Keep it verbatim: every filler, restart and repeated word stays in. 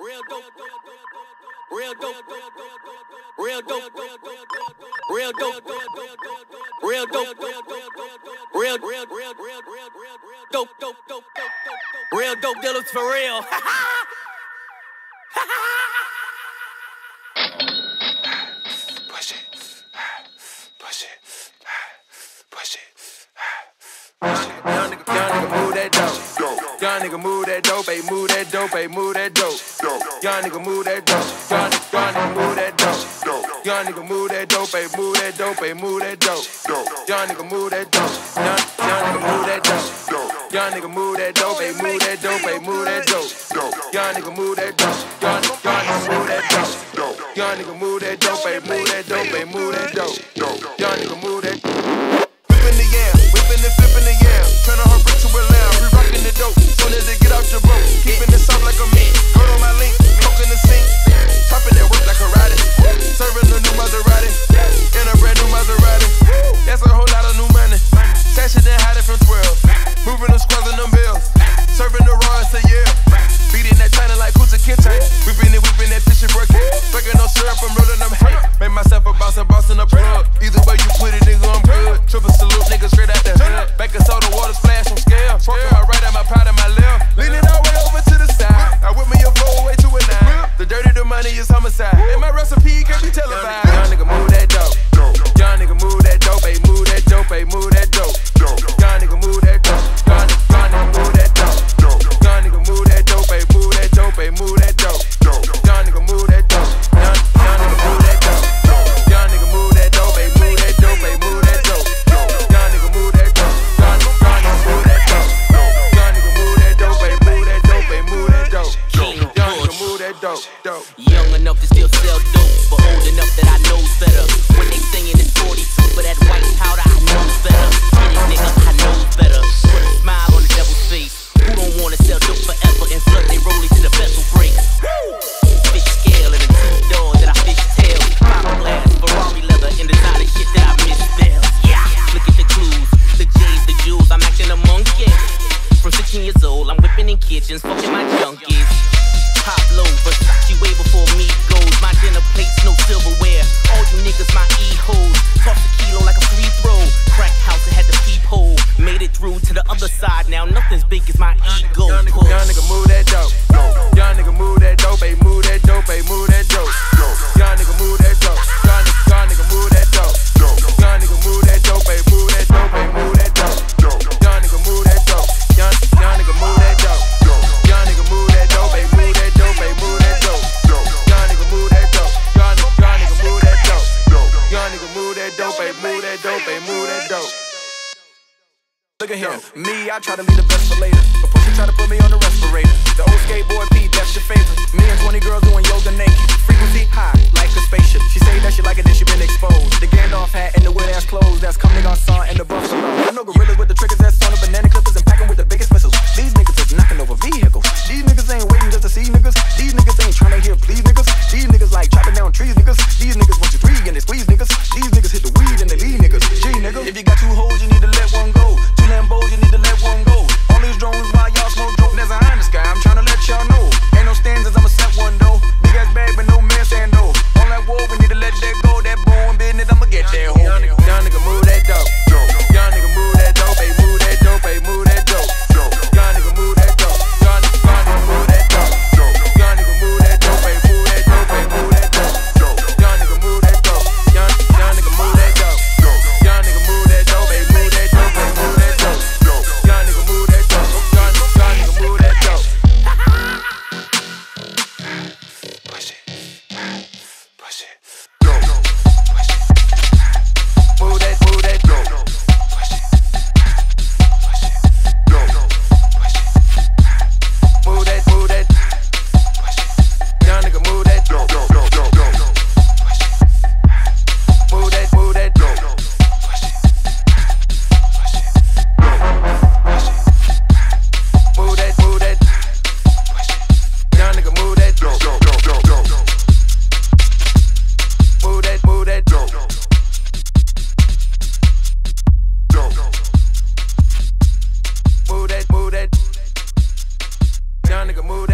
Real dope. Real dope. Real dope. Real dope. Real dope. Real real real real real dope dope dope dope real dope dealers for real. Push it. Push it. Push it. Push it. Young nigga, young nigga move that dope. Young nigga move that dope, ay move that dope, ay move that dope. Young nigga move that dope. Young nigga move that dope. Young nigga move that dope, ay move that dope, ay move that dope. Young nigga move that dope. Young young nigga move that dope. Young nigga move that dope, ay move that dope, ay move that dope. Young nigga move that dope. Young young nigga move that dope. Young nigga move that dope, ay move that dope, ay move that dope. Young nigga move that. Whipping the yam, whipping and flipping the yam. Turning her brick to a lamb, we rocking the dope. Soon as it get out your boat, keeping it soft like a meat. Girl on my link, poking the sink. Topping that work like a riding. Serving a new Maserati, in a brand new Maserati. That's a whole lot of new money. Stash it and hide it from twelve. Moving them squads and them bills. Serving the raw, it's a yeah. Beating that China like who's a kitchen. Whipping it, whipping that tissue working. Drinking no syrup, I'm rolling them hay. Made myself a boss, a boss in a plug. Either way you put it, nigga, I'm good. Triple salute, nigga, straight out the hood. Back and soda, water splash on scale. Smoking my right and my powder, my left. Leaning all the way over to the side. I whip me a four way to a nine. The dirty, the money is homicide. And my recipe can't be televised. Young nigga move that dope. Young nigga move that dope, ay move that dope, ay move that dope. Young nigga move that dope. Young nigga move that dope. Young nigga move that dope, ay move that dope, ay move that dope. Young nigga move that dope. Young young nigga move that dope. Young nigga move that dope, ay move that dope, ay move that dope. Young nigga move that dope. Young young nigga move that dope. Young nigga move that dope, ay move that dope, ay move that dope. Young nigga move that dope, dope. Young enough to still sell dope, but old enough that I knows better. When they singing it's forty-two for that white powder, I knows better. Get it, nigga, I knows better. Put a smile on the devil's face. Who don't wanna sell dope forever and flood they rolling to the vessel break? Fish scale and a two door that I fish tail. Fiberglass, Ferrari leather, and designer shit that I misspell. Yeah, look at the clues, the J's, the jewels. I'm acting a monkey. From sixteen years old, I'm whipping in kitchens, fucking my junkies. Pop low, Versace way before me goes. My dinner plates, no silverware. All you niggas, my E-hoes. Toss a kilo like a free throw. Crack house, it had the peephole. Made it through to the other side. Now nothing's big as my ego. Young nigga, young nigga move that dope. Young nigga move that dope, ay move that dope, ay move that dope. Young nigga move that dope. Young nigga, young nigga move that dope. Young nigga move that dope, ay move that dope, ay move that dope. Young nigga move that dope. Young young nigga move that dope. Young nigga move that dope, ay move that dope, ay move that dope. Young nigga move that dope. Young young nigga move that dope. Young nigga move that dope, ay move that dope, ay move that dope. Look at him, me, I try to leave the best for later. But Pusha try to put me on the respirator. The old skateboard P, that's your favorite. Me and twenty girls doing yoga naked. Frequency high, like a spaceship. She say that she like it, then she been exposed. The Gandalf hat and the weird ass clothes. That's come nigga on son and the buffalo. I know gorillas with the triggers that's on the banana clippers and packing with the biggest missiles. These niggas is knocking over vehicles. These niggas ain't waiting just to see niggas. These niggas ain't trying to hear please niggas. These niggas like chopping down trees niggas. These niggas want you three and they squeeze niggas. These niggas hit the weed and they leave niggas. G nigga, if you got two hoes, you need to let one go. Two Lambos, you need to let one go. All these drones while y'all smoke dope. There's a high in the sky, I'm trying to let y'all know. Ain't no stanzas, I'ma set one though. Big ass bag, but no man saying no. All that woe, we need to let that go. That bone business, I'ma get that hoe. Young nigga, young nigga move that dope. Young nigga move that dope, ay move that dope, ay move that dope. Young nigga move that dope. Young nigga move that dope. Young nigga move that dope, ay move that dope, ay move that dope. Young nigga move that dope. Young young nigga move that dope. Young nigga move that dope, ay move that dope, ay move that dope. Young nigga move that dope. Young young nigga move that dope. Push it. Push it. Push it. Move that, move that dope. Push it. Push it. Push it. Move that, move that. Push it. Young nigga move that dope. Push it. Move that, move that dope. Push it. Push it. Push it. Move that, move that. Push it. Young nigga move that dope. Move that, move that dope. Move that, move that. Young nigga move